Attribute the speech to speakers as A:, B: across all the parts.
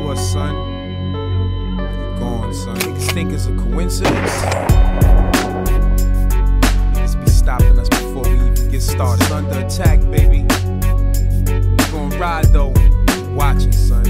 A: to us, son. You're gone, son. Niggas think it's a coincidence. Niggas be stopping us before we even get started. It's under attack, baby. We gon' ride though. Watching, son.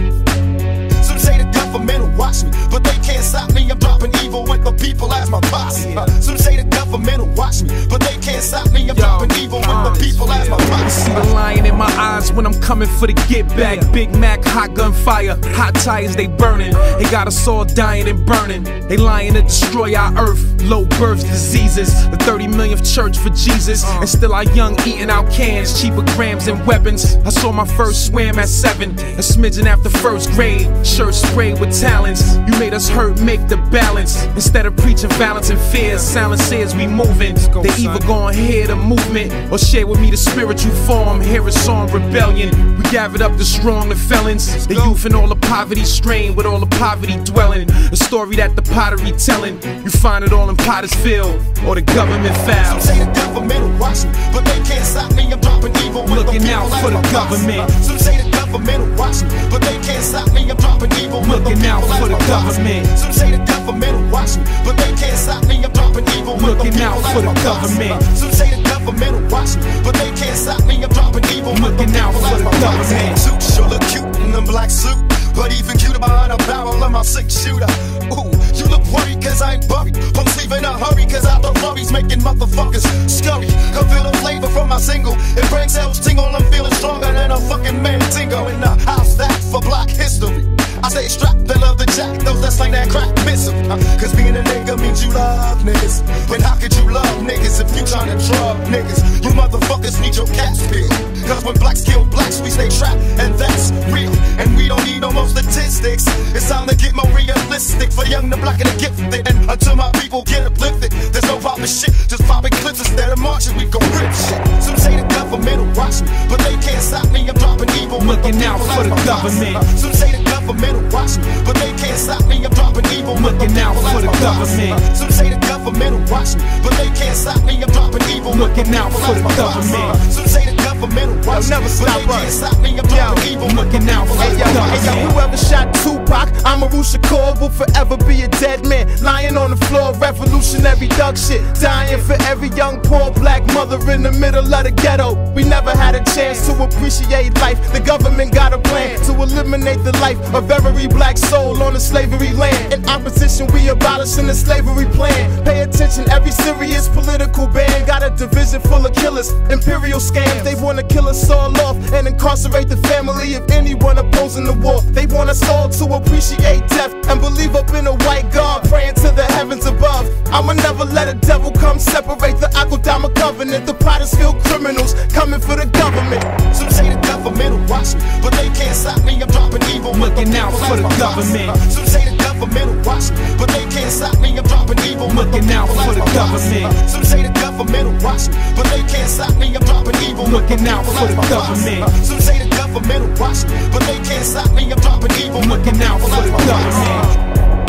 B: Some say the government will watch me, but they can't stop me. I'm dropping evil with the people as my posse. Some say the government will watch me, but they can't stop me. I'm dropping evil with the people as my posse.
C: See the lion in my eyes when I'm coming for the get back. Big Mac, hot gunfire, hot tires, they burning. They got us all dying and burning. They lying to destroy our earth. Low birth diseases, the 30 millionth church for Jesus. And still our young eating out cans, cheaper grams and weapons. I saw my first swam at 7, a smidgen after first grade. Shirt sprayed with talents. You made us hurt, make the balance. Instead of preaching violence and fear, silence says we moving. They either gon' hear the movement or share with me the spiritual form. Hear a song, rebellion. We gathered up the strong, the felons, the youth and all the poverty strain with all the poverty dwelling. A story that the pottery telling. You find it all in Pottersville or the government files.
B: Some say the government will watch me, but they can't stop me. I'm dropping evil with
C: Looking
B: the
C: out
B: people
C: for
B: as
C: the
B: my
C: government.
B: posse. Some say the government will watch me, but they can't stop me. I'm dropping evil with the
C: Looking out
B: people
C: for
B: as
C: the
B: my posse.
C: government.
B: Some say the government will watch me, but they can't stop me. I'm dropping evil with the
C: Looking
B: people
C: out
B: as
C: for the
B: my posse.
C: government.
B: Some say the government will watch me, but they can't stop me. I'm dropping evil with the
C: Looking out
B: people
C: for
B: as
C: the
B: my posse.
C: government.
B: Suit sure look cute in them black suit, but even cuter behind a barrel of my 6-shooter. Ooh, you look worried cause I ain't buried. Post leave in a hurry cause out the flurries making motherfuckers scurry. Come feel the flavor from my single. It brings cells tingle. I'm feeling stronger than a fucking Mandingo in the house that for black history. I say strapped, they love the jack, those that slang that crack missile. Cause being a nigga means you love niggas. But how could you love niggas if you tryna drug niggas? You motherfuckers need your cash bill. Cause when blacks kill blacks, we stay trapped, and that's real. And we don't need no more statistics. It's time to get more realistic for the young, the black, and the gifted. And until my people get uplifted, there's no poppin' shit, just popping clips instead of marching. We gon' rip shit. Some say the government will watch me, but they can't stop me. I'm dropping evil.
C: Looking out for the government.
B: Some say the government will watch me, but they can't stop me. I'm dropping evil.
C: Looking out for the government.
B: Some say the government will watch me, but they can't stop me. I'm dropping evil.
C: Looking out for the government.
B: Some say the government will watch me,
D: never
B: but
D: stop
B: they can't
D: us.
B: stop me. I'm dropping evil.
C: Looking out for the
D: Hey yo, whoever shot Tupac, Amaru Shakur will forever be a dead man. Lying on the floor, revolutionary thug shit. Dying for every young poor black mother in the middle of the ghetto. We never had a chance to appreciate life. The government got a plan to eliminate the life of every black soul on the slavery land. In opposition, we abolishing the slavery plan. Pay attention, every serious political band got a division full of killers, imperial scams. They wanna kill us all off and incarcerate the family of anyone opposing the war. They want us all to appreciate death and believe up in a white God, praying to the heavens above. I'ma never let a devil come separate the Akudama covenant. The Pottersville criminals coming for the government.
B: Some say the government will watch me, but they can't stop me. I'm dropping evil.
C: Looking out for the government.
B: Some say the government will watch me, but they can't stop me. I'm dropping evil.
C: Looking out for the government.
B: Some say the government will watch me, but they can't stop me. I'm dropping evil.
C: Looking out for the government.
B: Some say the government will watch me, but they can't stop me. I'm dropping evil.
C: Looking out for the government.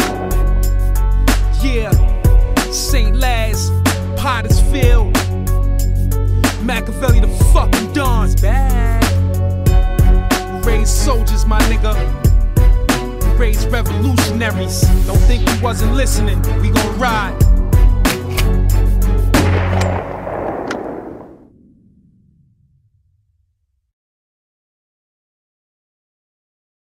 C: Yeah, St. Laz, Pottersville, Machiavelli the fucking Don. Raised soldiers, my nigga. Raised revolutionaries. Don't think we wasn't listening. We gon' ride.